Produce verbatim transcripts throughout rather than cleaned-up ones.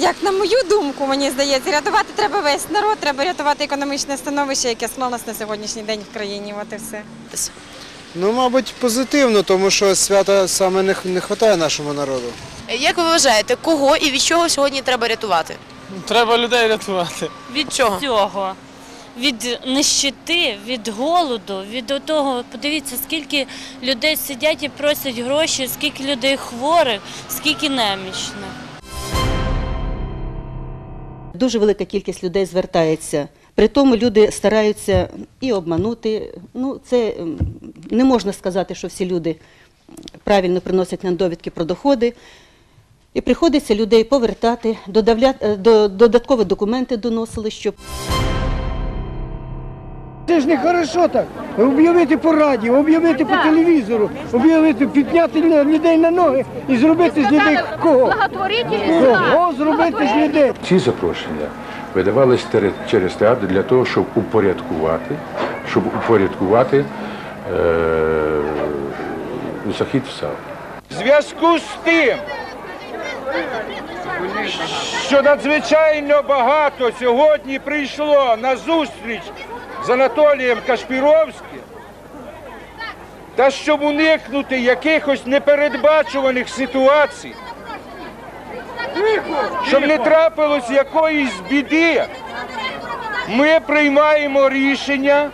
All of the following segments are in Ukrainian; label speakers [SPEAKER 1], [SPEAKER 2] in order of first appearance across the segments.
[SPEAKER 1] як на мою думку, мені здається, рятувати треба весь народ, треба рятувати економічне становище, яке склалось на сьогоднішній день в країні. От і все.
[SPEAKER 2] Ну, мабуть, позитивно, тому що свята саме не вистачає нашому народу.
[SPEAKER 3] Як ви вважаєте, кого і від чого сьогодні треба рятувати?
[SPEAKER 4] Треба людей рятувати.
[SPEAKER 3] Від чого?
[SPEAKER 5] Всього. Від нищети, від голоду, від того, подивіться, скільки людей сидять і просять гроші, скільки людей хворих, скільки немічних.
[SPEAKER 6] Дуже велика кількість людей звертається. При тому люди стараються і обманути. Ну, це не можна сказати, що всі люди правильно приносять нам довідки про доходи. І приходиться людей повертати, додаткові документи доносили, щоб...
[SPEAKER 7] Це ж не хорошо так. Об'явити по радіо, об'явити по телевізору, об'явити, підняти людей на ноги і зробити з людей кого? Кого зробити з людей?
[SPEAKER 8] Ці запрошення видавались через театр для того, щоб упорядкувати, щоб упорядкувати е, захід в зал.
[SPEAKER 9] В зв'язку з тим, що надзвичайно багато сьогодні прийшло на зустріч з Анатолієм Кашпіровським, та щоб уникнути якихось непередбачуваних ситуацій, щоб не трапилось якоїсь біди, ми приймаємо рішення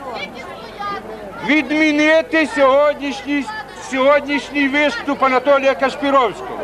[SPEAKER 9] відмінити сьогоднішній, сьогоднішній виступ Анатолія Кашпіровського.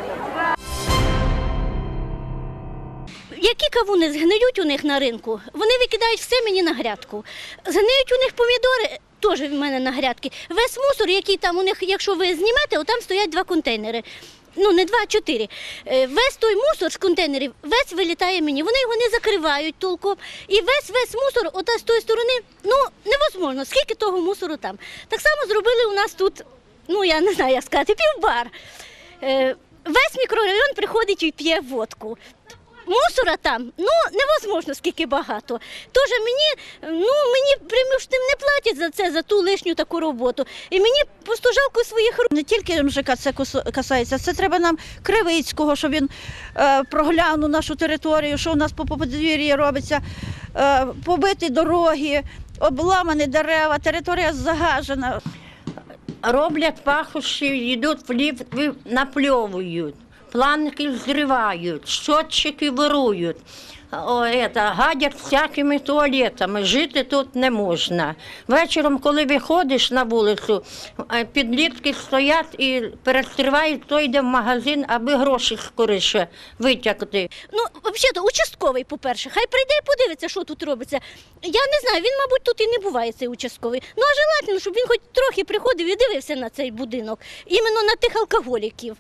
[SPEAKER 10] Які кавуни згниють у них на ринку, вони викидають все мені на грядку. Згниють у них помідори, теж в мене на грядки. Весь мусор, який там у них, якщо ви знімете, там стоять два контейнери. Ну, не два, а чотири. Весь той мусор з контейнерів, весь вилітає мені. Вони його не закривають толком. І весь-весь мусор, ота з тої сторони, ну, невозможно, скільки того мусору там. Так само зробили у нас тут, ну, я не знаю, як сказати, півбар. Весь мікрорайон приходить і п'є водку. Мусора там, ну, невозможно, скільки багато. Тож мені, ну, мені прямо ж не платять за це, за ту лишню таку роботу. І мені просто жалко своїх рук.
[SPEAKER 11] Не тільки ем же ка це касається, це треба нам Кривицького, щоб він е, проглянув нашу територію, що у нас по подвір'ї робиться, е, побиті дороги, обламані дерева, територія загажена.
[SPEAKER 12] Роблять пахощі, йдуть в ліфт, напльовують. Планки зривають, щотчики вирують, О, это, гадять всякими туалетами, жити тут не можна. Вечором, коли виходиш на вулицю, підлітки стоять і перестрівають, хто йде в магазин, аби гроші скоріше витягти.
[SPEAKER 10] Ну, взагалі, участковий, по-перше, хай прийде і подивиться, що тут робиться. Я не знаю, він, мабуть, тут і не буває, цей участковий. Ну, а желательно, щоб він хоч трохи приходив і дивився на цей будинок, іменно на тих алкоголіків.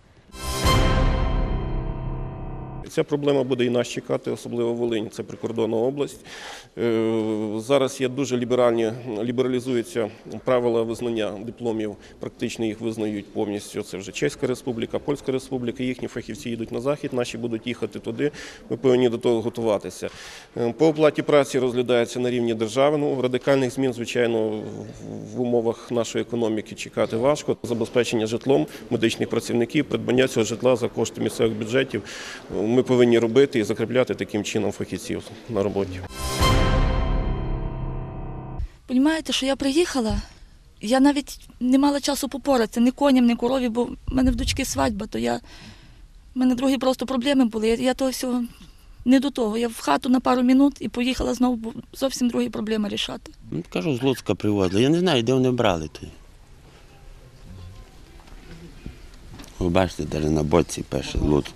[SPEAKER 13] Ця проблема буде і нас чекати, особливо Волинь, це прикордонна область. Зараз є дуже ліберальні, лібералізуються правила визнання дипломів, практично їх визнають повністю. Це вже Чеська Республіка, Польська Республіка, їхні фахівці їдуть на захід, наші будуть їхати туди, ми повинні до того готуватися. По оплаті праці розглядається на рівні держави, ну, радикальних змін, звичайно, в умовах нашої економіки чекати важко. Забезпечення житлом медичних працівників, придбання цього житла за кошти місцевих бюджетів ми повинні робити і закріпляти таким чином фахівців на роботі.
[SPEAKER 14] Понімаєте, що я приїхала, я навіть не мала часу попоратися, ні коням, ні корові, бо в мене в дочки свадьба, то я, в мене другі просто проблеми були, я, я того всього не до того. Я в хату на пару минут і поїхала знову, бо зовсім другі проблеми рішати.
[SPEAKER 15] Ну, кажу, з Луцька привозили, я не знаю, де вони брали то. Ви бачите, навіть на боці пише Луцьк.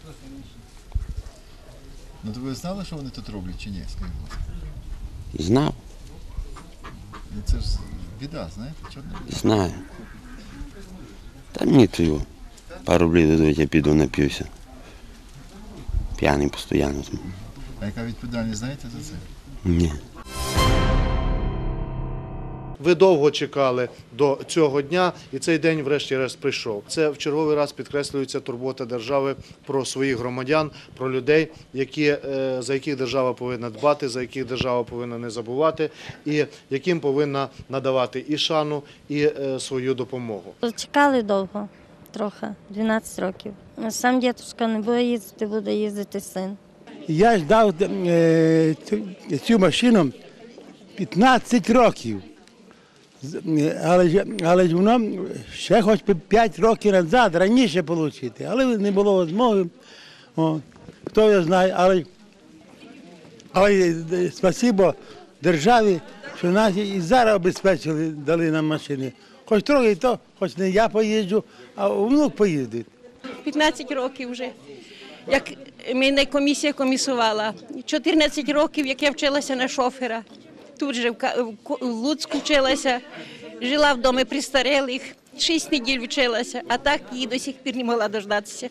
[SPEAKER 16] Ну, то ви знали, що вони тут роблять, чи ні?
[SPEAKER 15] Знав.
[SPEAKER 16] Ну, це ж біда, знаєте, чорна біда.
[SPEAKER 15] Знаю. Та мені то його. Пару рублів дадуть, я піду нап'юся. П'яний постійно.
[SPEAKER 16] А яка відповідальність, знаєте, за це?
[SPEAKER 15] Ні.
[SPEAKER 17] Ви довго чекали до цього дня, і цей день врешті-решт прийшов. Це в черговий раз підкреслюється турбота держави про своїх громадян, про людей, які, за яких держава повинна дбати, за яких держава повинна не забувати, і яким повинна надавати і шану, і свою допомогу.
[SPEAKER 18] Чекали довго, трохи, дванадцять років. Сам дідусь не буде їздити, буде їздити син.
[SPEAKER 19] Я ждав е, цю, цю машину п'ятнадцять років. Але ж, але ж воно ще хоч п'ять років назад, раніше отримати, але не було змоги. О, хто його знає, але, але спасибо державі, що нас і зараз обезпечили, дали нам машини. Хоч трохи то, хоч не я поїжджу, а внук поїздить.
[SPEAKER 20] п'ятнадцять років вже, як мене комісія комісувала. чотирнадцять років, як я вчилася на шофера. Тут же в Луцьку вчилася, жила в домі престарілих, шість неділь вчилася, а так її до сих пір не могла дождатися.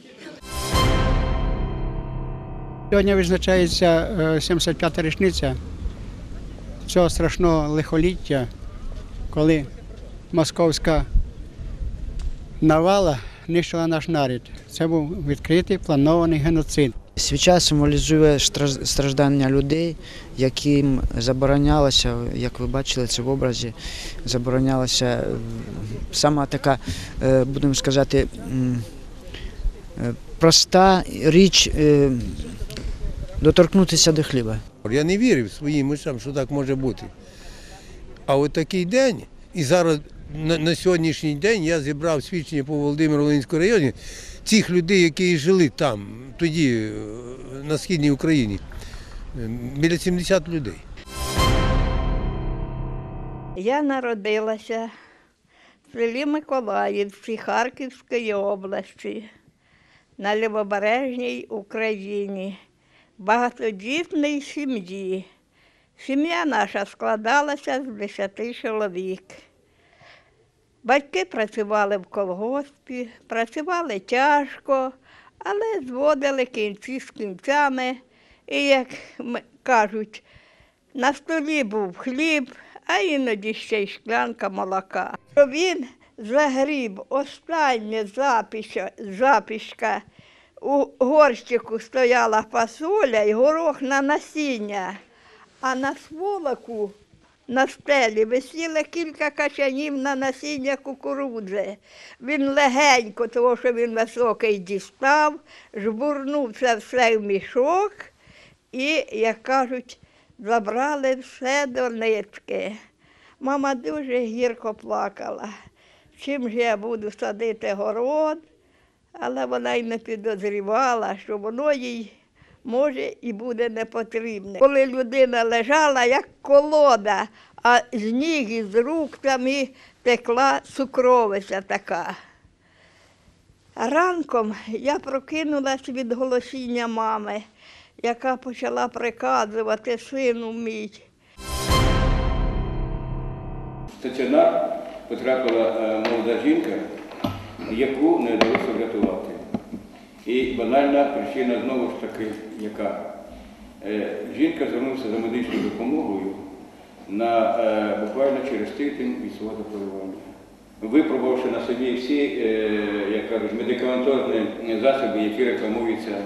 [SPEAKER 21] Сьогодні визначається сімдесят п'ята річниця цього страшного лихоліття, коли московська навала нищила наш народ. Це був відкритий планований геноцид.
[SPEAKER 22] Свіча символізує страждання людей, яким заборонялося, як ви бачили це в образі, заборонялася сама така, будемо сказати, проста річ доторкнутися до хліба.
[SPEAKER 23] Я не вірив своїм очам, що так може бути. А от такий день, і зараз на, на сьогоднішній день я зібрав свідчення по Володимир-Волинському районі цих людей, які жили там, тоді, на Східній Україні, біля сімдесят людей.
[SPEAKER 24] Я народилася в селі Миколаївці Харківської області, на Лівобережній Україні, в багатодітній сім'ї. Сім'я наша складалася з десяти чоловік. Батьки працювали в колгоспі, працювали тяжко, але зводили кінці з кінцями. І, як кажуть, на столі був хліб, а іноді ще й шклянка молока. Він загріб останнє запічка. У горщику стояла фасоля і горох на насіння, а на сволоку на стелі висіло кілька качанів на насіння кукурудзи. Він легенько, тому що він високий, дістав, жбурнув це все в мішок і, як кажуть, забрали все до нитки. Мама дуже гірко плакала. Чим же я буду садити город? Але вона й не підозрівала, що воно їй може і буде не потрібне. Коли людина лежала, як колода, а з ніг і з рук там і текла цукровиця така. Ранком я прокинулась від голосіння мами, яка почала приказувати сину мій.
[SPEAKER 25] В стаціонар потрапила молода жінка, яку не вдалося врятувати. І банальна причина знову ж таки, яка жінка звернулася за медичною допомогою на буквально через тиждень від свого захворювання. Випробувавши на собі всі, як кажуть, медикаментозні засоби, які рекламуються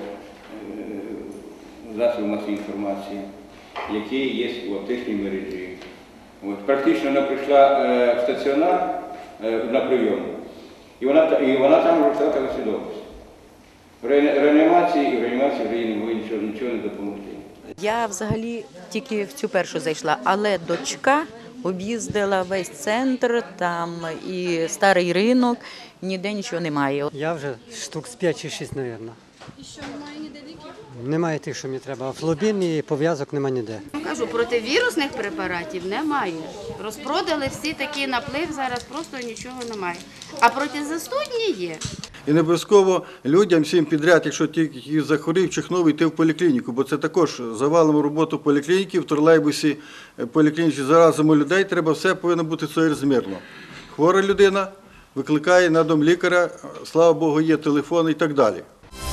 [SPEAKER 25] в засобах масової інформації, які є у аптечній мережі. От, практично вона прийшла в стаціонар на прийом, і вона, і вона там вже втратила свідомість. В реанімації і в реанімації вже їй не було нічого, нічого не допомогти.
[SPEAKER 26] Я взагалі тільки в цю першу зайшла, але дочка об'їздила весь центр, там і старий ринок, ніде нічого немає.
[SPEAKER 27] Я вже штук з п'ять чи шість, мабуть.
[SPEAKER 28] І що, немає ніде ліків?
[SPEAKER 27] Немає тих, що мені треба. Флобін і пов'язок немає ніде.
[SPEAKER 29] Кажу, противірусних препаратів немає. Розпродали всі такий наплив, зараз просто нічого немає. А протизастудні є.
[SPEAKER 30] І не обов'язково людям всім підряд, якщо тільки захворів, чихнув, йти в поліклініку, бо це також завалимо роботу поліклініки, в тролейбусі поліклініці заразимо людей, треба все повинно бути соєразмірно. Хвора людина викликає на дом лікаря, слава Богу, є телефон і так далі.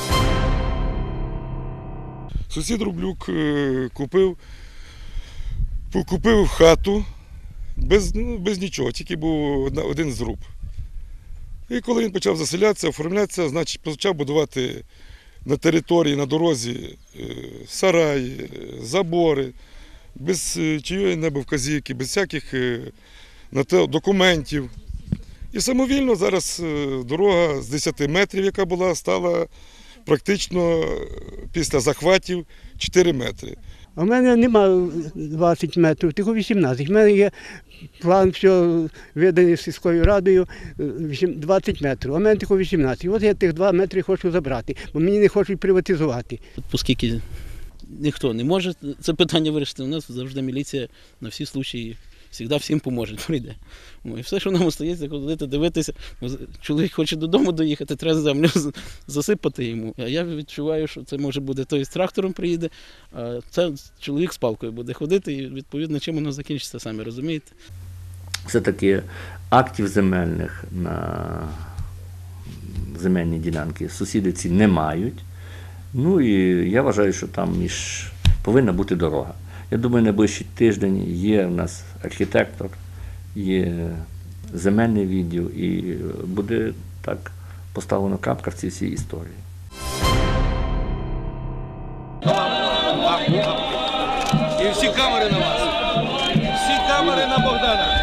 [SPEAKER 31] Сусід Рублюк купив, купив хату без, ну, без нічого, тільки був один зруб. І коли він почав заселятися, оформлятися, значить почав будувати на території, на дорозі сараї, забори, без чиєї небо вказівки, без всяких на те, документів. І самовільно зараз дорога з десяти метрів, яка була, стала практично після захватів чотири метри.
[SPEAKER 21] У мене немає двадцять метрів, тільки вісімнадцять. У мене є план, що виданий сільською радою, двадцять метрів, а у мене тільки вісімнадцять. От я тих два метри хочу забрати, бо мені не хочуть приватизувати.
[SPEAKER 1] Оскільки ніхто не може це питання вирішити, у нас завжди міліція на всі случаї завжди всім поможе, прийде. І все, що нам остається, ходити, дивитися. Чоловік хоче додому доїхати, треба землю засипати йому. А я відчуваю, що це може буде той з трактором приїде, а це чоловік з палкою буде ходити і відповідно чим воно закінчиться, самі розумієте.
[SPEAKER 2] Все-таки актів земельних на земельні ділянки сусіди ці не мають. Ну і я вважаю, що там між повинна бути дорога. Я думаю, найближчий тиждень є в нас архітектор, є земельний відділ і буде так поставлено крапка в цій всій історії.
[SPEAKER 3] І всі камери на вас. Всі камери на Богдана.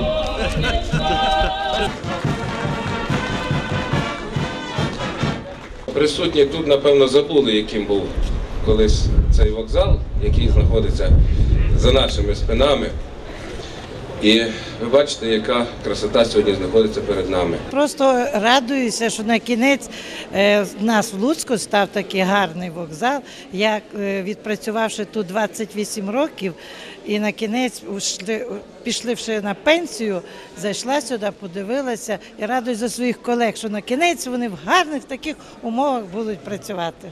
[SPEAKER 4] Присутні тут, напевно, забули, яким був колись цей вокзал, який знаходиться за нашими спинами. І ви бачите, яка красота сьогодні знаходиться перед нами.
[SPEAKER 5] Просто радуюся, що на кінець е, в нас в Луцьку став такий гарний вокзал. Я, е, відпрацювавши тут двадцять вісім років, і на кінець ушли, пішливши на пенсію, зайшла сюди, подивилася і радуюсь за своїх колег, що на кінець вони в гарних таких умовах будуть працювати.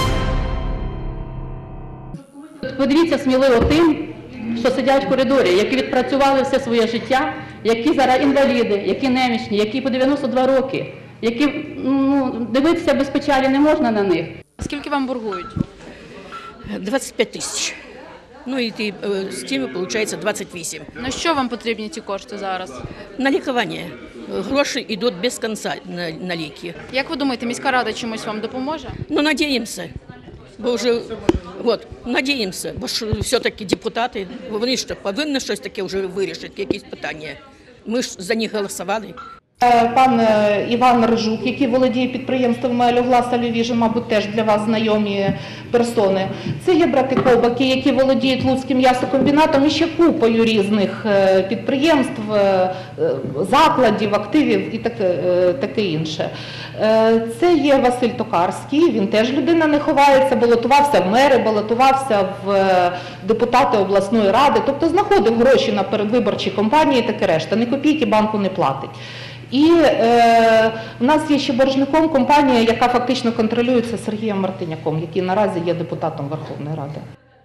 [SPEAKER 6] Подивіться сміливо тим, що сидять в коридорі, які відпрацювали все своє життя, які зараз інваліди, які немічні, які по дев'яносто два роки, які, ну, дивитися без печалі не можна на них.
[SPEAKER 28] Скільки вам боргують?
[SPEAKER 7] двадцять п'ять тисяч. Ну і ті, з тими, виходить, двадцять вісім.
[SPEAKER 28] На що вам потрібні ці кошти зараз?
[SPEAKER 7] На лікування. Гроші йдуть без кінця на, на ліки.
[SPEAKER 28] Як ви думаєте, міська рада чимось вам допоможе?
[SPEAKER 7] Ну, надіємося. Бо вже, от, надіємося, бо ж все-таки депутати, вони ж повинні щось таке вже вирішити, якісь питання. Ми ж за них голосували.
[SPEAKER 8] Пан Іван Рижук, який володіє підприємством Елюглас Альовіжн, мабуть, теж для вас знайомі персони. Це є брати Ковбаки, які володіють Луцьким м'ясокомбінатом і ще купою різних підприємств, закладів, активів і таке, таке інше. Це є Василь Токарський, він теж людина не ховається, балотувався в мери, балотувався в депутати обласної ради, тобто знаходив гроші на передвиборчі кампанії і таке решта, ні копійки банку не платить. І е, у нас є ще боржником компанія, яка фактично контролюється Сергієм Мартиняком, який наразі є депутатом Верховної Ради.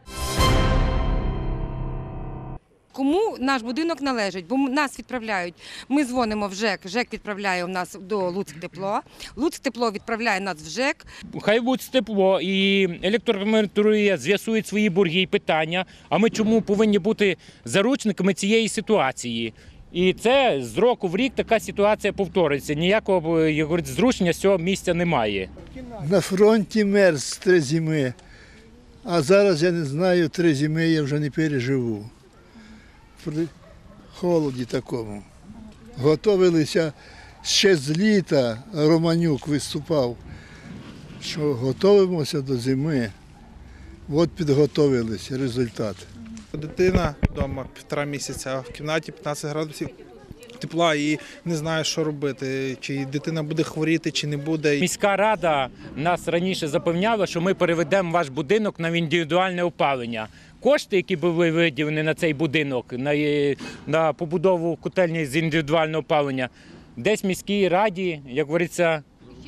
[SPEAKER 9] Кому наш будинок належить, бо нас відправляють, ми дзвонимо в ЖЕК, ЖЕК відправляє нас до Луцьктепло, Луцьктепло відправляє нас в ЖЕК.
[SPEAKER 11] Хай Луцьктепло і електромережа з'ясують свої борги і питання, а ми чому повинні бути заручниками цієї ситуації? І це з року в рік така ситуація повторюється. Ніякого, як говорять, зручення з цього місця немає.
[SPEAKER 12] На фронті мерз три зими, а зараз я не знаю, три зими я вже не переживу. При холоді такому. Готовилися ще з літа, Романюк виступав, що готуємося до зими. От підготовилися, результат.
[SPEAKER 32] Дитина вдома півтора місяця, а в кімнаті п'ятнадцять градусів тепла і не знаю, що робити, чи дитина буде хворіти, чи не буде.
[SPEAKER 11] Міська рада нас раніше запевняла, що ми переведемо ваш будинок на індивідуальне опалення. Кошти, які були виділені на цей будинок, на, на побудову котельні з індивідуального опалення, десь в міській раді, як говориться,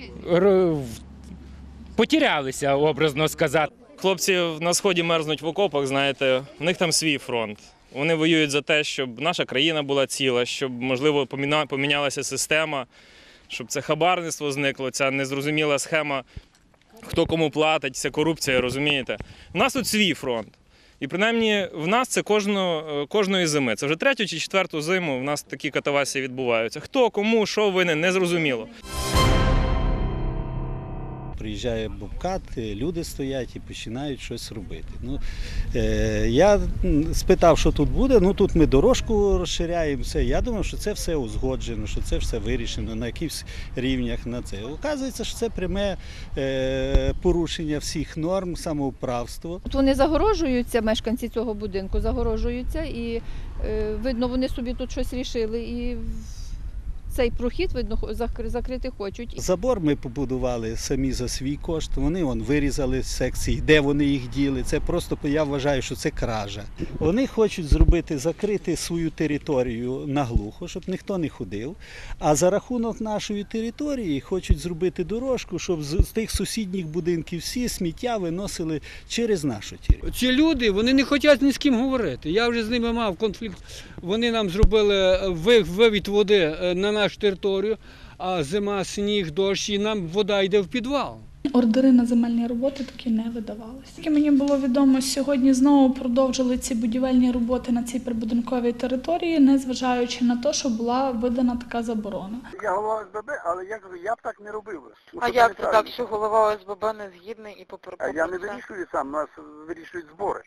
[SPEAKER 11] потерялися, образно сказати.
[SPEAKER 33] Хлопці на сході мерзнуть в окопах, знаєте, в них там свій фронт. Вони воюють за те, щоб наша країна була ціла, щоб, можливо, помінялася система, щоб це хабарництво зникло, ця незрозуміла схема, хто кому платить, це корупція, розумієте. У нас тут свій фронт. І принаймні в нас це кожно, кожної зими. Це вже третю чи четверту зиму в нас такі катавасії відбуваються. Хто, кому, що винен, не зрозуміло.
[SPEAKER 10] приїжджає Бобкат, люди стоять і починають щось робити. Ну, е, я спитав, що тут буде, ну тут ми дорожку розширяємо, все. Я думав, що це все узгоджено, що це все вирішено на якихось рівнях на це. Оказується, що це пряме е, порушення всіх норм, самоуправство.
[SPEAKER 13] От вони загорожуються, мешканці цього будинку, загорожуються і е, видно, вони собі тут щось рішили і цей прохід, видно, закрити хочуть.
[SPEAKER 10] Забор ми побудували самі за свій кошт, вони вон, вирізали секції, де вони їх діли. Це просто, я вважаю, що це кража. Вони хочуть зробити, закрити свою територію наглухо, щоб ніхто не ходив, а за рахунок нашої території хочуть зробити дорожку, щоб з тих сусідніх будинків всі сміття виносили через нашу територію.
[SPEAKER 14] Ці люди, вони не хочуть ні з ким говорити. Я вже з ними мав конфлікт. Вони нам зробили вивід води на нашу територію, а зима, сніг, дощ, і нам вода йде в підвал.
[SPEAKER 15] Ордери на земельні роботи такі не видавалися. Як мені було відомо, сьогодні знову продовжили ці будівельні роботи на цій прибудинковій території, незважаючи на те, що була видана така заборона.
[SPEAKER 16] Я голова О С Б Б, але я кажу, я б так не робив.
[SPEAKER 17] А як це так, що голова О С Б Б не згідний і попри...
[SPEAKER 16] Я не вирішую сам, нас вирішують збори.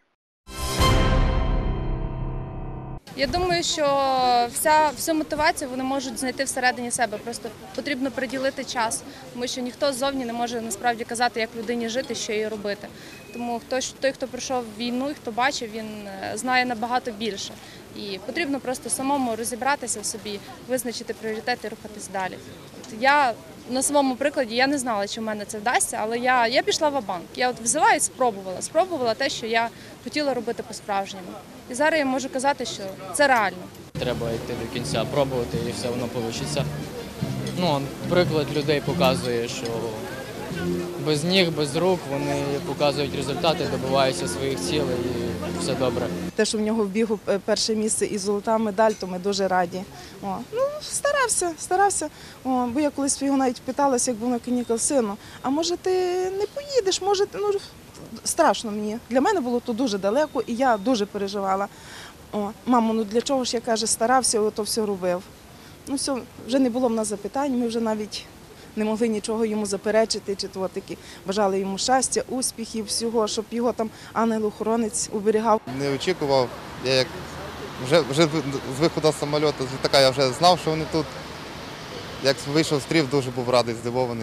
[SPEAKER 28] Я думаю, що вся, всю мотивацію вони можуть знайти всередині себе. Просто потрібно приділити час, тому що ніхто ззовні не може насправді казати, як людині жити, що їй робити. Тому хто, той, хто пройшов війну і хто бачив, він знає набагато більше. І потрібно просто самому розібратися в собі, визначити пріоритети і рухатись далі. Я на своєму прикладі я не знала, чи в мене це вдасться, але я, я пішла ва-банк. Я от взяла і спробувала. Спробувала те, що я хотіла робити по-справжньому. І зараз я можу казати, що це реально.
[SPEAKER 18] Треба йти до кінця, пробувати і все воно вийде. Ну, приклад людей показує, що без ніг, без рук вони показують результати, добиваються своїх цілей і все добре.
[SPEAKER 19] Те, що в нього в бігу перше місце і золота медаль, то ми дуже раді. О, ну, старався, старався. О, бо я колись його навіть питалася, як був на канікул, сину, а може ти не поїдеш, може, ну, страшно мені. Для мене було то дуже далеко і я дуже переживала. О, мамо, ну для чого ж, я, каже, старався, ото все робив. Ну все, вже не було в нас запитань, ми вже навіть не могли нічого йому заперечити, чи то таки бажали йому щастя, успіхів, всього, щоб його там ангел-охоронець уберігав.
[SPEAKER 20] Не очікував, я як вже, вже з виходу самоліту, з літака я вже знав, що вони тут. Як вийшов з стрів, дуже був радий, здивований.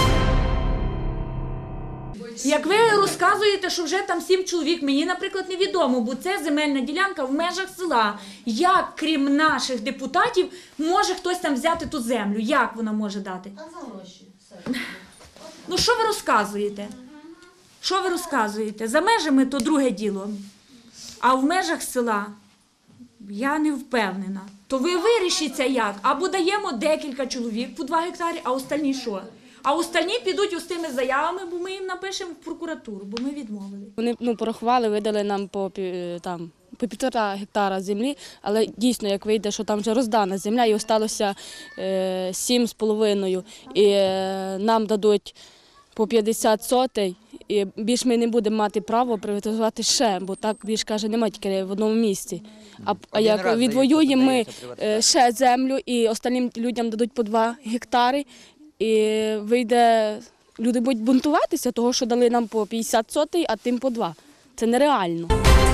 [SPEAKER 22] Як ви розказуєте, що вже там сім чоловік, мені, наприклад, невідомо, бо це земельна ділянка в межах села. Як, крім наших депутатів, може хтось там взяти ту землю? Як вона може дати? А за гроші. Ну, що ви розказуєте? Що ви розказуєте? За межами то друге діло. А в межах села я не впевнена. То ви вирішіться як? Або даємо декілька чоловік по два гектари, а остальні що? А остальні підуть ось тими заявами, бо ми їм напишемо в прокуратуру, бо ми відмовили.
[SPEAKER 23] Вони ну, порахували, видали нам по, там, по півтора гектара землі, але дійсно, як вийде, що там вже роздана земля і залишилося е, сім з половиною, і е, нам дадуть по п'ятдесят сотей, і більш ми не будемо мати право приватизувати ще, бо так більш, каже, немає тільки в одному місці. А, а як відвоюємо ми ще землю і останнім людям дадуть по два гектари, і вийде, люди будуть бунтуватися, того, що дали нам по п'ятдесят сотей, а тим по два. Це нереально.